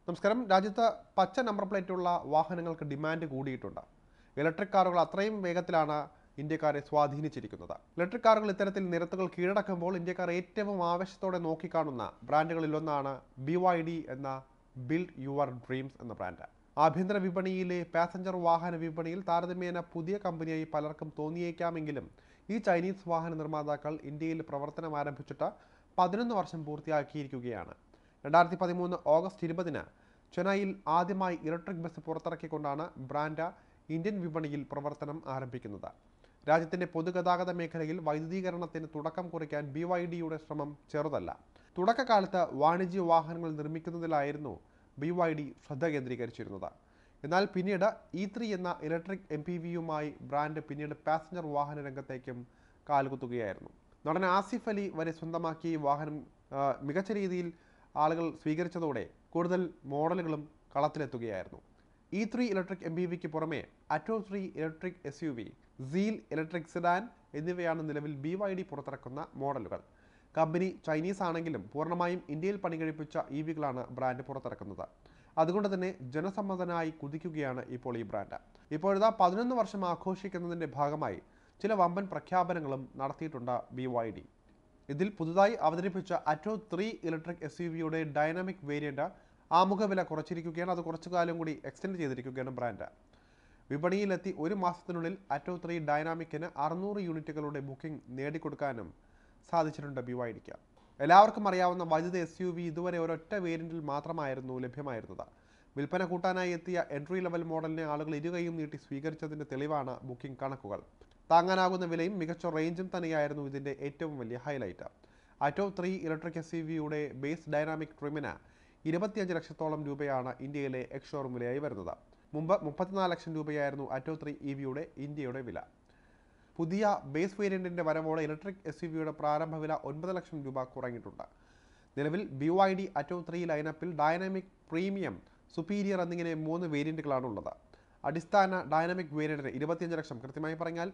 നമസ്കാരം. രാജ്യത്ത് പച്ച നമ്പർ പ്ലേറ്റുള്ള വാഹനങ്ങൾക്ക് ഡിമാൻഡ് കൂടിയിട്ടുണ്ട്. ഇലക്ട്രിക് കാറുകൾ അത്രയും വേഗത്തിലാണ് ഇന്ത്യക്കാരെ സ്വാധീനിച്ചിരിക്കുന്നത്. ഇലക്ട്രിക് കാറുകൾ ഇത്തരത്തിൽ നിരത്തുകൾ കീഴടക്കുമ്പോൾ ഇന്ത്യക്കാർ ഏറ്റവും ആവേശത്തോടെ നോക്കിക്കാണുന്ന ബ്രാൻഡുകളിലൊന്നാണ് BYD എന്ന ബിൽഡ് യുവർ ഡ്രീംസ് എന്ന ബ്രാൻഡ്. ആഭ്യന്തര വിപണിയിലെ പാസഞ്ചർ വാഹന വിപണിയിൽ താരതമ്യേന പുതിയ കമ്പനിയായി പലർക്കും തോന്നിയേക്കാമെങ്കിലും ഈ ചൈനീസ് വാഹന നിർമ്മാതാക്കൾ ഇന്ത്യയിൽ പ്രവർത്തനം ആരംഭിച്ചിട്ട് 11 വർഷം പൂർത്തിയാക്കിയിരിക്കുകയാണ്. 2013 ഓഗസ്റ്റ് 20-ന് ചെന്നൈയിൽ ആദ്യമായി ഇലക്ട്രിക് ബസ് പുറത്തിറക്കിക്കൊണ്ടാണ് ബ്രാൻഡ് ഇന്ത്യൻ വിപണിയിൽ പ്രവർത്തനം ആരംഭിക്കുന്നത്. രാജ്യത്തിന്റെ പൊതുഗതാഗത മേഖലയിൽ വൈദ്യുതീകരണത്തിന് തുടക്കം കുറിക്കാൻ BYDയുടെ ശ്രമം ചെറുതല്ല. തുടക്കകാലത്ത് വാണിജ്യ വാഹനങ്ങൾ നിർമ്മിക്കുന്നതിലായിരുന്നു BYD ശ്രദ്ധ കേന്ദ്രീകരിച്ചിരുന്നത്. എന്നാൽ പിന്നീട് E3 എന്ന ഇലക്ട്രിക് MPVയുമായി ബ്രാൻഡ് പിന്നീട് പാസഞ്ചർ വാഹന രംഗത്തേക്കും കാലുകുത്തുകയായിരുന്നു. നടൻ ആസിഫ് അലി വരെ സ്വന്തമാക്കിയ ഈ വാഹനം മികച്ച രീതിയിൽ ആളുകൾ സ്വീകരിച്ചതോടെ കൂടുതൽ മോഡലുകളും കളത്തിലെത്തുകയായിരുന്നു. E3 ഇലക്ട്രിക് MPVക്ക് പുറമെ Atto 3 electric SUV, seal electric sedan എന്നിവയാണ് നിലവിൽ BYD പുറത്തിറക്കുന്ന മോഡലുകൾ. കമ്പനി ചൈനീസ് ആണെങ്കിലും പൂർണ്ണമായും ഇന്ത്യയിൽ പണികഴിപ്പിച്ച EVകളാണ് ബ്രാൻഡ് പുറത്തിറക്കുന്നത്. അതുകൊണ്ട് തന്നെ ജനസമ്മതനായി കുതിക്കുകയാണ് ഇപ്പോൾ ഈ ബ്രാൻഡ്. ഇപ്പോഴത്തെ 11 വർഷം ആഘോഷിക്കുന്നതിൻ്റെ ഭാഗമായി ചില വമ്പൻ പ്രഖ്യാപനങ്ങളും നടത്തിയിട്ടുണ്ട് BYD. ഇതിൽ പുതുതായി അവതരിപ്പിച്ച അറ്റോ 3 ഇലക്ട്രിക് SUVയുടെ ഡൈനാമിക് വേരിയന്റ് ആമുഖ വില കുറച്ചിരിക്കുകയാണ്. അത് കുറച്ചു കാലം കൂടി എക്സ്റ്റെൻഡ് ചെയ്തിരിക്കുകയാണ് ബ്രാൻഡ്. വിപണിയിലെത്തി ഒരു മാസത്തിനുള്ളിൽ അറ്റോ 3 ഡൈനാമിക്കിന് 600 യൂണിറ്റുകളുടെ ബുക്കിംഗ് നേടിക്കൊടുക്കാനും സാധിച്ചിട്ടുണ്ട് BYDക്ക്. എല്ലാവർക്കും അറിയാവുന്ന വൈദ്യുത SUV ഇതുവരെ ഒരൊറ്റ വേരിയന്റിൽ മാത്രമായിരുന്നു ലഭ്യമായിരുന്നത്. വിൽപ്പന കൂട്ടാനായി എത്തിയ എൻട്രി ലെവൽ മോഡലിനെ ആളുകൾ ഇരുകൈയും നീട്ടി സ്വീകരിച്ചതിൻ്റെ തെളിവാണ് ബുക്കിംഗ് കണക്കുകൾ. താങ്ങാനാകുന്ന വിലയും മികച്ച റേഞ്ചും തന്നെയായിരുന്നു ഇതിൻ്റെ ഏറ്റവും വലിയ ഹൈലൈറ്റ്. അറ്റോ 3 ഇലക്ട്രിക് SUVയുടെ ബേസ് ഡൈനാമിക് ട്രിമിന് 25 ലക്ഷത്തോളം രൂപയാണ് ഇന്ത്യയിലെ എക്സ്-ഷോറൂം വിലയായി വരുന്നത്. മുമ്പ് 34 ലക്ഷം രൂപയായിരുന്നു അറ്റോ 3 EVയുടെ ഇന്ത്യയുടെ വില. പുതിയ ബേസ് വേരിയന്റിന്റെ വരവോടെ ഇലക്ട്രിക് SUVയുടെ പ്രാരംഭ വില 9 ലക്ഷം രൂപ കുറഞ്ഞിട്ടുണ്ട്. നിലവിൽ BYD അറ്റോ 3 ലൈനപ്പിൽ ഡൈനാമിക്, പ്രീമിയം, സുപ്പീരിയർ എന്നിങ്ങനെ 3 വേരിയന്റുകളാണുള്ളത്. അടിസ്ഥാന ഡൈനാമിക് വേരിയന്റിന് 25 ലക്ഷം, കൃത്യമായി പറഞ്ഞാൽ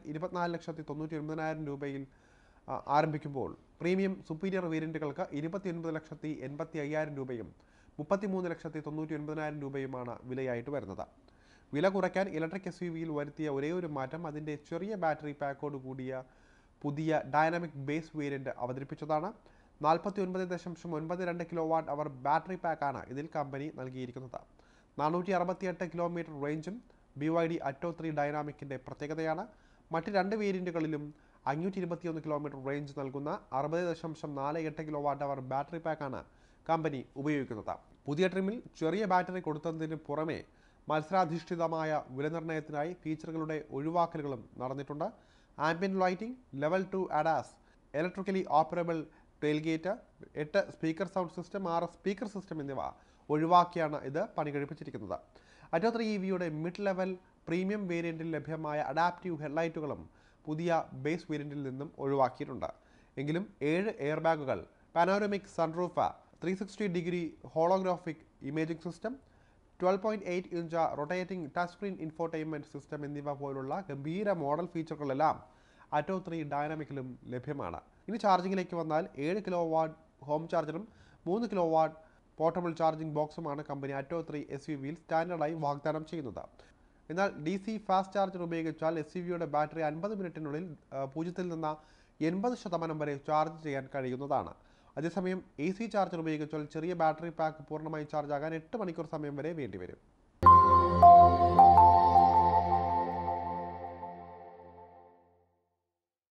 24,99,000 രൂപയിൽ ആരംഭിക്കുമ്പോൾ പ്രീമിയം, സുപ്പീരിയർ വേരിയന്റുകൾക്ക് 29,85,000 രൂപയും 33,99,000 രൂപയുമാണ് വിലയായിട്ട് വരുന്നത്. വില കുറയ്ക്കാൻ ഇലക്ട്രിക് SUVയിൽ വരുത്തിയ ഒരേയൊരു മാറ്റം അതിൻ്റെ ചെറിയ ബാറ്ററി പാക്കോട് കൂടിയ പുതിയ ഡൈനാമിക് ബേസ് വേരിയന്റ് അവതരിപ്പിച്ചതാണ്. 49.92 kWh ബാറ്ററി പാക്കാണ് ഇതിൽ കമ്പനി നൽകിയിരിക്കുന്നത്. 468 കിലോമീറ്റർ റേഞ്ചും BYD അറ്റോ 3 ഡൈനാമിക്കിൻ്റെ പ്രത്യേകതയാണ്. മറ്റ് രണ്ട് വേരിയന്റുകളിലും 521 കിലോമീറ്റർ റേഞ്ച് നൽകുന്ന 60.48 kWh ബാറ്ററി പാക്കാണ് കമ്പനി ഉപയോഗിക്കുന്നത്. പുതിയ ട്രിമിൽ ചെറിയ ബാറ്ററി കൊടുത്തതിന് പുറമെ മത്സരാധിഷ്ഠിതമായ വിലനിർണ്ണയത്തിനായി ഫീച്ചറുകളുടെ ഒഴിവാക്കലുകളും നടന്നിട്ടുണ്ട്. Ambient lighting, level 2 ADAS, electrically operable tailgate, 8 speaker sound system, 6 speaker system എന്നിവ ഒഴിവാക്കിയാണ് ഇത് പണികഴിപ്പിച്ചിരിക്കുന്നത്. അറ്റോ 3 EVയുടെ മിഡ് ലെവൽ പ്രീമിയം വേരിയന്റിൽ ലഭ്യമായ അഡാപ്റ്റീവ് ഹെഡ്ലൈറ്റുകളും പുതിയ ബേസ് വേരിയന്റിൽ നിന്നും ഒഴിവാക്കിയിട്ടുണ്ട്. എങ്കിലും 7 എയർ ബാഗുകൾ, panoramic sunroof, 360 degree holographic imaging system, 12.8 inch rotating touch screen infotainment system എന്നിവ പോലുള്ള ഗംഭീര മോഡൽ ഫീച്ചറുകളെല്ലാം അറ്റോ 3 ഡൈനാമിക്കിലും ലഭ്യമാണ്. ഇനി ചാർജിങ്ങിലേക്ക് വന്നാൽ 7 kW ഹോം ചാർജറും 3 kW പോർട്ടബിൾ ചാർജിംഗ് ബോക്സുമാണ് കമ്പനി അറ്റോ 3 SUVയിൽ സ്റ്റാൻഡേർഡായി വാഗ്ദാനം ചെയ്യുന്നത്. എന്നാൽ DC ഫാസ്റ്റ് ചാർജർ ഉപയോഗിച്ചാൽ SUVയുടെ ബാറ്ററി 50 മിനിറ്റിനുള്ളിൽ 0-ൽ നിന്ന് 80% വരെ ചാർജ് ചെയ്യാൻ കഴിയുന്നതാണ്. അതേസമയം AC ചാർജർ ഉപയോഗിച്ചാൽ ചെറിയ ബാറ്ററി പാക്ക് പൂർണ്ണമായി ചാർജ് ആകാൻ 8 മണിക്കൂർ സമയം വരെ വേണ്ടിവരും.